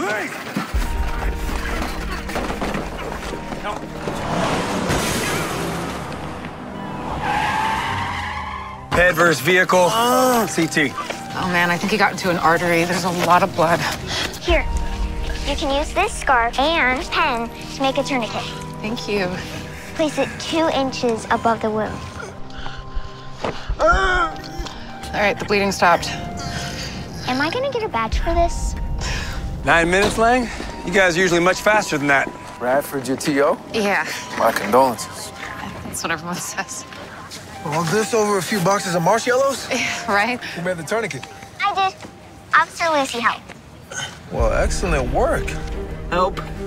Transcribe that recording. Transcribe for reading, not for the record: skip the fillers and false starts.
Police! Help. Head versus vehicle. CT. Oh, man, I think he got into an artery. There's a lot of blood. Here, you can use this scarf and pen to make a tourniquet. Thank you. Place it 2 inches above the wound. All right, the bleeding stopped. Am I gonna get a badge for this? 9 minutes, Lang? You guys are usually much faster than that. Bradford, your TO? Yeah, My condolences. that's what everyone says. All this over a few boxes of marshmallows? Right? Who made the tourniquet? I did. Officer Lucy helped. Well, excellent work. Help.